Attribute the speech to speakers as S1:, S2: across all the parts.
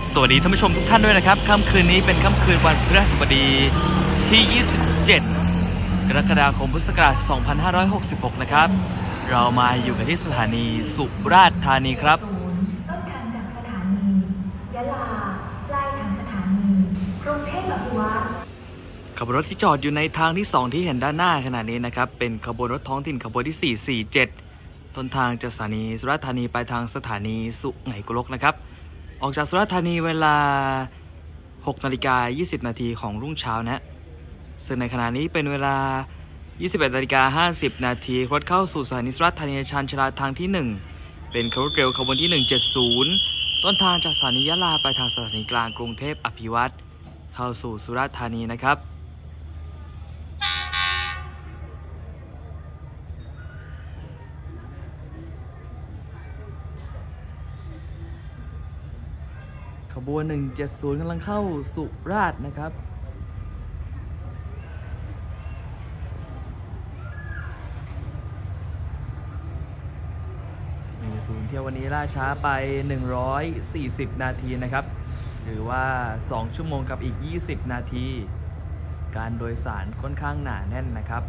S1: สวัสดีท่านผู้ชมทุกท่านด้วยนะครับค่ำคืนนี้เป็นค่ำคืนวันพฤหัสบดีที่ 27 กรกฎาคม พุทธศักราช 2566 นะครับเรามาอยู่กันที่สถานีสุราษฎร์ธานีครับ
S2: ต้นทางจากสถานียะลาปลายทางสถานีกรุงเทพอภิวัตร
S1: ขบวนรถที่จอดอยู่ในทางที่ 2 ที่เห็นด้านหน้าขณะนี้นะครับเป็นขบวนรถท้องถิ่นขบวนที่ 447 ต้นทางจากสถานีสุราษฎร์ธานีไปทางสถานีสุไหงโกลกนะครับออกจากสุราษฎร์ธานีเวลา 6:20 น.ของรุ่งเช้านะซึ่งในขณะนี้เป็นเวลา 21:50 น.รถเข้าสู่สถานีสุราษฎร์ธานีชานชาลาทางที่ 1เป็นรถเร็วขบวนที่ 170 ต้นทางจากสถานียะลาไปทางสถานีกลางกรุงเทพอภิวัตรเข้าสู่สุราษฎร์ธานีนะครับขบวน 170 กำลังเข้าสุราษฎร์นะครับ170 เที่ยววันนี้ล่าช้าไป 140 นาทีนะครับหรือว่า 2 ชั่วโมงกับอีก 20 นาทีการโดยสารค่อนข้างหนาแน่นนะครับ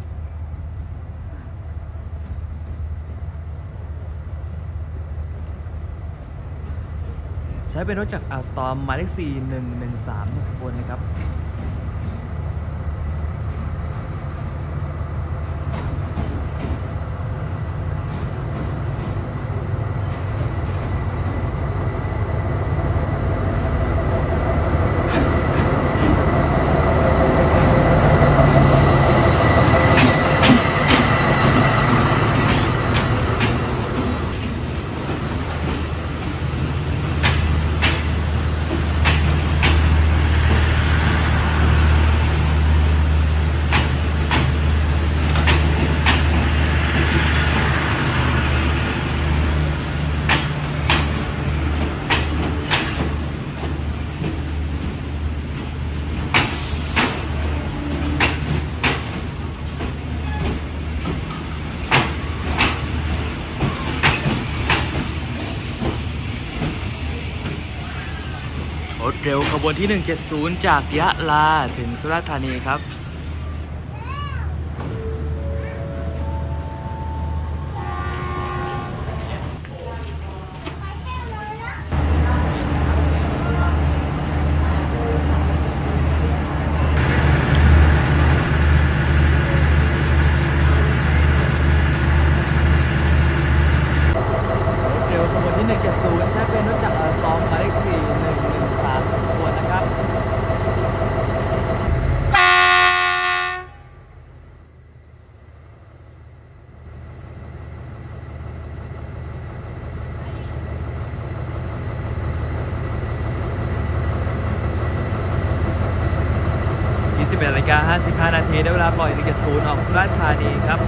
S1: ใช้เป็นรถจากอัลสตอมหมายเลข 4113 ขบวนนะครับรถเร็วขบวนที่ 170 จากยะลาถึงสุราษฎร์ธานีครับรถเร็วขบวนที่ 170 ใช้เป็นรถจากอัลสตอมหมายเลข 4113 ขบวนนะครับ21:55 นาทีได้เวลาปล่อย 170 ออกสุราษฎร์ธานีครับ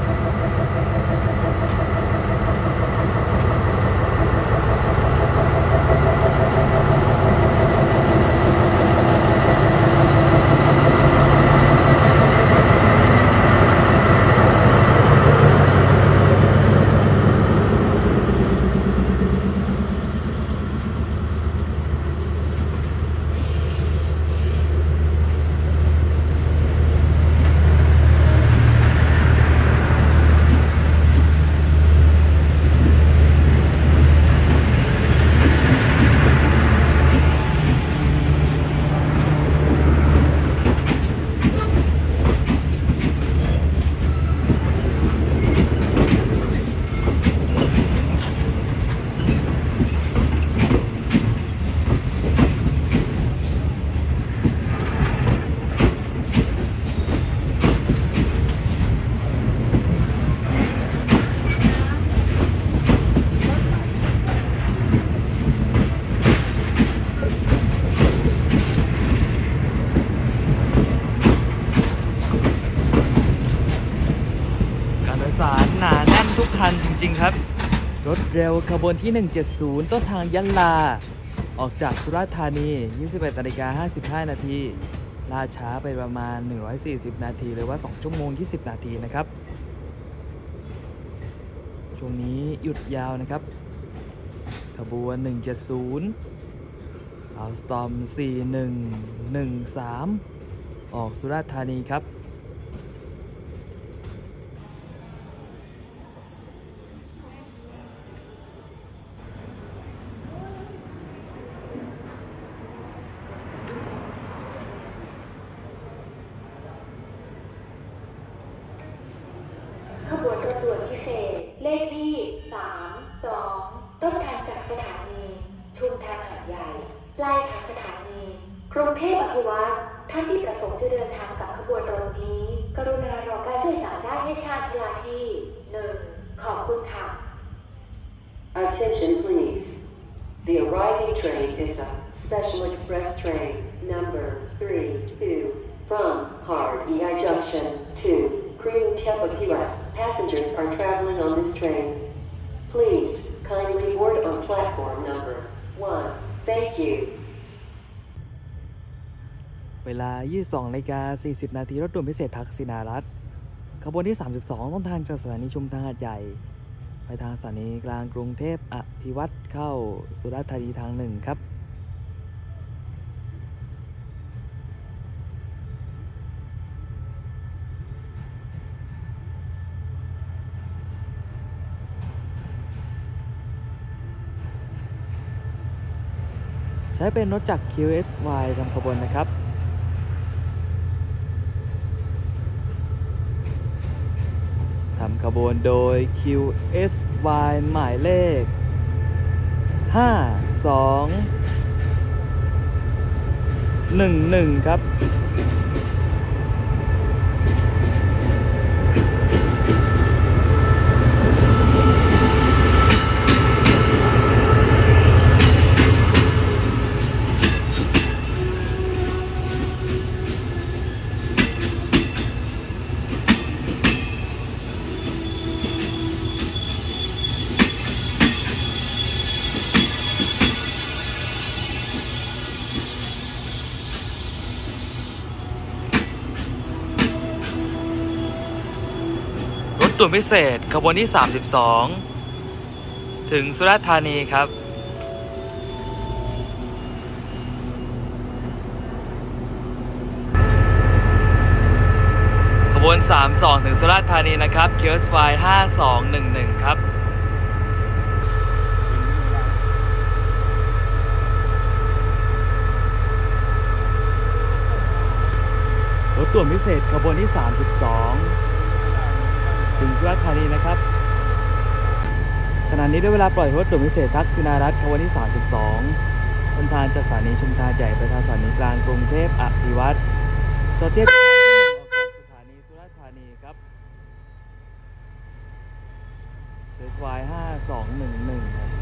S1: หนาแน่นทุกคันจริงๆครับรถเร็วขบวนที่ 170 ต้นทางยะลาออกจากสุราษฎร์ธานี 21:55 นาทีล่าช้าไปประมาณ 140 นาทีหรือว่า 2 ชั่วโมง 20 นาทีนะครับช่วงนี้หยุดยาวนะครับขบวน 170 อัลสตอม4113ออกสุราษฎร์ธานีครับ
S2: ขบวนรถด่วนพิเศษเลขที่32ต้นทางจากสถานีชุมทางหาดใหญ่ปลายทางสถานีกรุงเทพอภิวัตรท่านที่ประสงค์จะเดินทางกับขบวนรถนี้กรุณารอการโดยสารได้ในชานชาลาที่1ขอบคุณค่ะ
S3: Attention please. The arriving train is a special express train number 32 from Hardee Junction to Krung-Tepa-Pilat. Passengers are traveling on this train. Please kindly board on platform number 1. Thank you.
S1: เวลา 22:40 นาทีรถด่วนพิเศษทักษิณารัฐขบวนที่ 32 ต้นทางจากสถานีชุมทางหาดใหญ่ไปทางสถานีกลางกรุงเทพอภิวัตรเข้าสุราษฎร์ธานีทาง1ครับใช้เป็นรถจาก QSY ทำขบวนนะครับทำขบวนโดย QSY หมายเลข5211ครับรถด่วนพิเศษขบวนที่ 32 ถึงสุราษฎร์ธานีครับขบวน 32 ถึงสุราษฎร์ธานีนะครับ QSY 5211ครับรถด่วนพิเศษขบวนที่ 32 ถึงสุราษฎร์ธานีนะครับขณะนี้ได้เวลาปล่อยรถด่วนพิเศษทักษิณารัฐขบวนที่ 32 ต้นทางจากสถานีชุมทางใหญ่ไปทางสถานีกลางกรุงเทพอภิวัตรจอดเทียบที่1ออกจากสถานีสุราษฎร์ธานีครับ SY 5211ครับ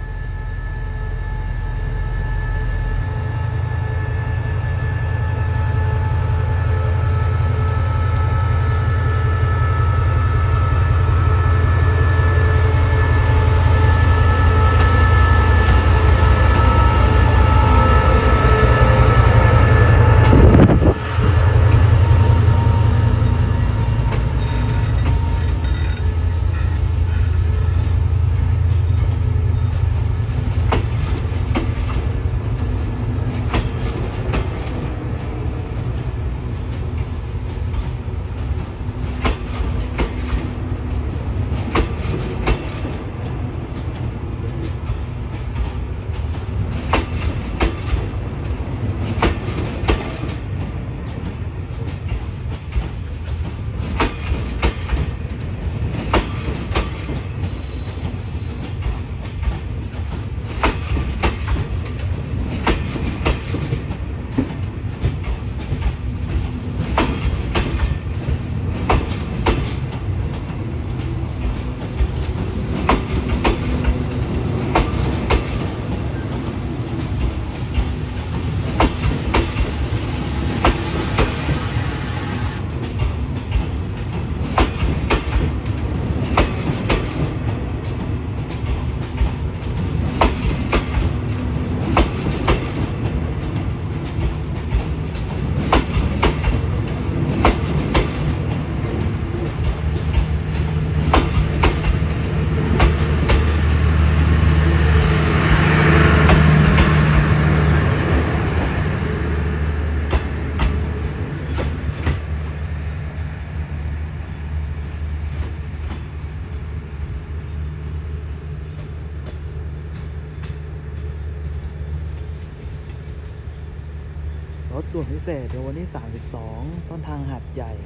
S1: ถด่วนพิเศษเดี๋ยววันที่32ต้นทางหาดใหญ่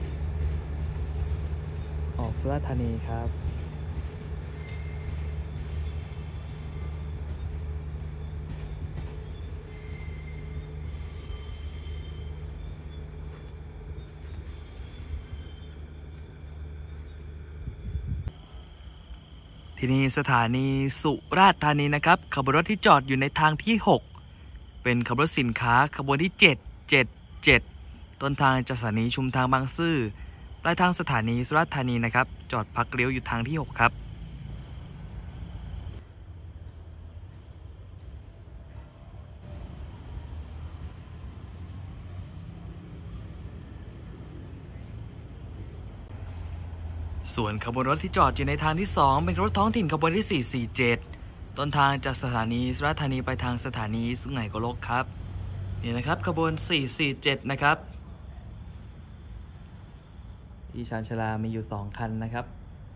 S1: ออกสุราษฎร์ธานีครับที่นี่สถานีสุราษฎร์ธานีนะครับขบวนรถที่จอดอยู่ในทางที่6เป็นขบวนรถสินค้าขบวนที่777ต้นทางจากสถานีชุมทางบางซื่อปลายทางสถานีสุราษฎร์ธานีนะครับจอดพักเลี้ยวอยู่ทางที่6ครับส่วนขบวนรถที่จอดอยู่ในทางที่2เป็นรถท้องถิ่นขบวนที่447ต้นทางจากสถานีสุราษฎร์ธานีไปทางสถานีสุไหงโกลกครับนี่นะครับขบวน447นะครับที่ชานชาลามีอยู่2คันนะครับ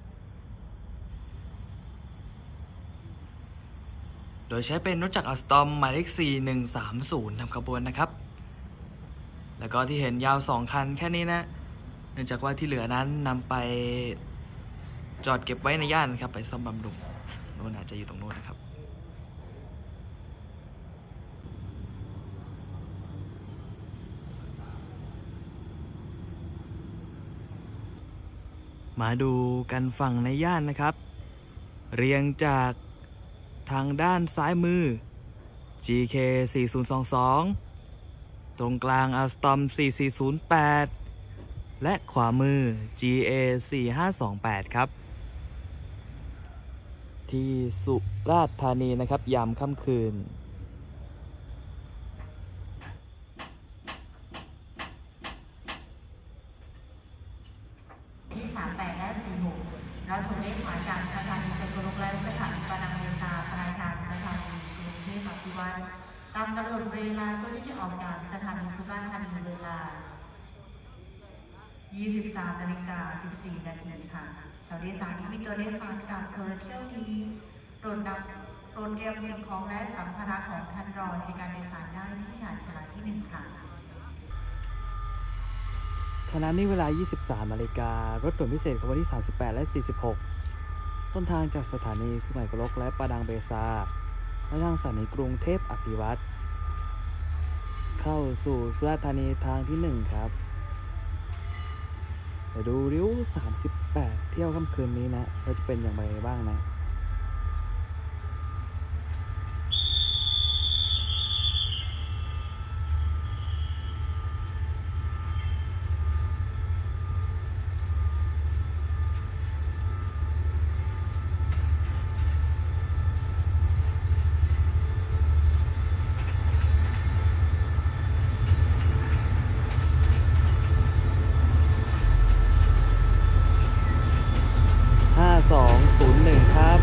S1: โดยใช้เป็นรถจักรอัลสตอมหมายเลข4130ทำขบวนนะครับแล้วก็ที่เห็นยาว2คันแค่นี้นะเนื่องจากว่าที่เหลือนั้นนำไปจอดเก็บไว้ในย่านนะครับไปซ่อมบำรุงโน่นอาจจะอยู่ตรงโน้นนะครับมาดูกันฝั่งในย่านนะครับเรียงจากทางด้านซ้ายมือ GK 4022ตรงกลาง Alstom 4408และขวามือ GA 4528ครับที่สุราษฎร์ธานีนะครับยามค่ำคืน
S4: ที่38และ46เราถูกเรียกมาจากสถานีจตุรกและสถานีปานังเบซาปลายทางสถานีกรุงเทพอภิวัตรตามกำหนดเวลาเพื่อที่จะออกจากสถานีสุราษฎร์ธานีเวลา 23:14 นาทีค่ะสวัสดีสารที่มีตัวเลขมาจากเที่ยวนี้โปรดเตรียมสิ่งของและสัมภาระของท่านรอใช้การโดยสารได้ที่ชานชาลาที่1ค่ะ
S1: ขณะนี้เวลา 23 นาฬิการถด่วนพิเศษขบวนที่38และ46ต้นทางจากสถานีสุไหงโกลกและปาดังเบซาและทางสถานีกรุงเทพอภิวัตรเข้าสู่สุราษฎร์ธานีทางที่1ครับเดี๋ยวดูริ้ว38เที่ยวค่ำคืนนี้นะว่าจะเป็นอย่างไรบ้างนะ5201ครับ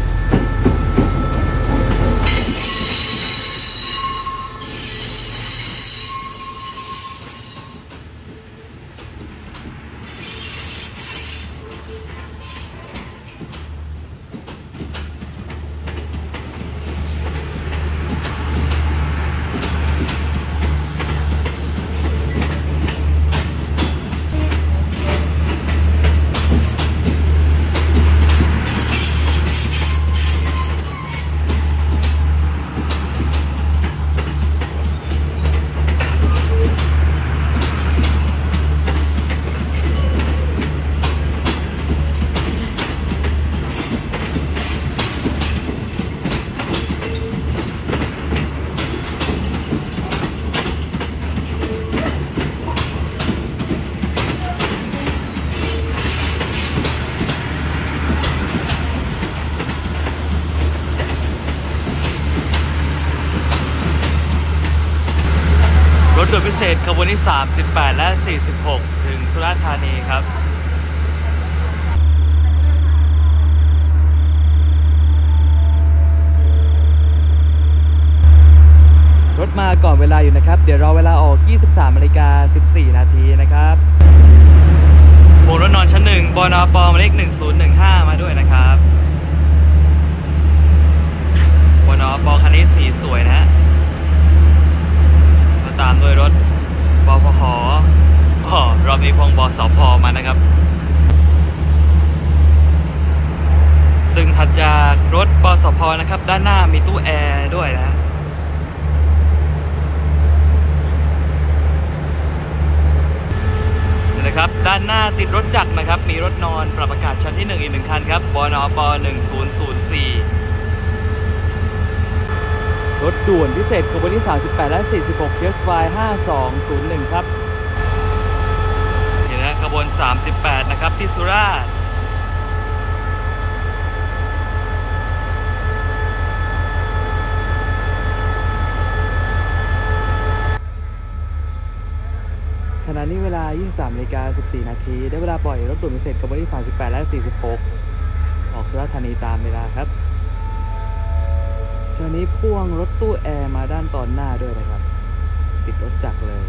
S1: รถด่วนพิเศษขบวนที่38และ46ถึงสุราษฎร์ธานีครับรถมาก่อนเวลาอยู่นะครับเดี๋ยวรอเวลาออก 23:14 นาทีนะครับโบกรถนอนชั้น1บนป.หมายเลข1015มาด้วยนะครับบนป.คันนี้สีสวยนะฮะตามด้วยรถปนะครับซึ่งถัดจากรถปสพนะครับด้านหน้ามีตู้แอร์ด้วยนะนะครับด้านหน้าติดรถจักรนะครับมีรถนอนปรับอากาศชั้นที่1อีก1คันครับบนป1004รถด่วนพิเศษขบวนที่38และ46 TSY 5201ครับนี่นะขบวน38นะครับที่สุราษฎร์ขณะนี้เวลา 23:14 นาทีได้เวลาปล่อยรถด่วนพิเศษขบวนที่38และ46ออกสุราษฎร์ธานีตามเวลาครับตอนนี้พ่วงรถตู้แอร์มาด้านตอนหน้าด้วยนะครับติดรถจักรเลย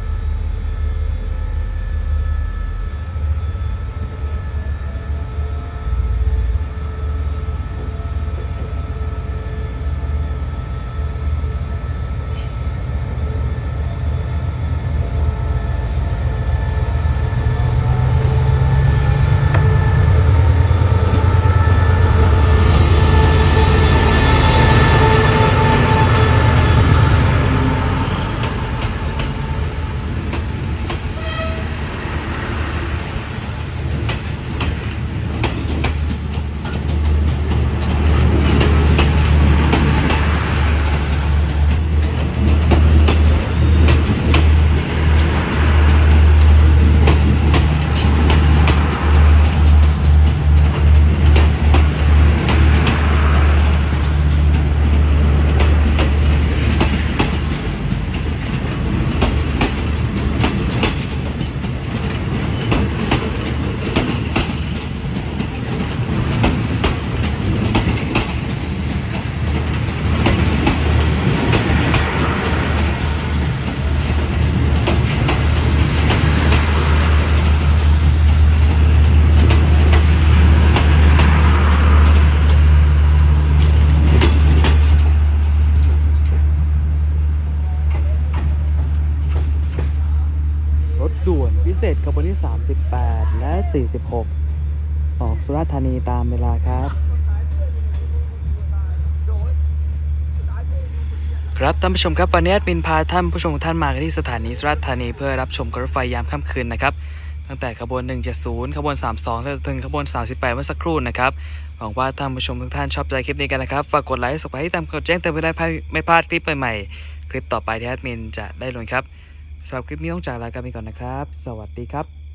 S1: ด่วนพิเศษขบวนที่38และ46ออกสุราษฎร์ธานีตามเวลาครับครับท่านผู้ชมครับวันนี้แอดมินพาท่านผู้ชมทุกท่านมาที่สถานีสุราษฎร์ธานีเพื่อรับชมรถไฟยามค่ำคืนนะครับตั้งแต่ขบวน170ขบวน32ถึงขบวน38เมื่อสักครู่นะครับหวังว่าท่านผู้ชมทุกท่านชอบใจคลิปนี้กันนะครับฝากกดไลค์สับสไครต์ตามกดแจ้งเตือนเพื่อไม่พลาดคลิปใหม่ๆคลิปต่อไปที่แอดมินจะได้ลงครับสำหรับคลิปนี้ต้องจากลากันไปก่อนนะครับสวัสดีครับ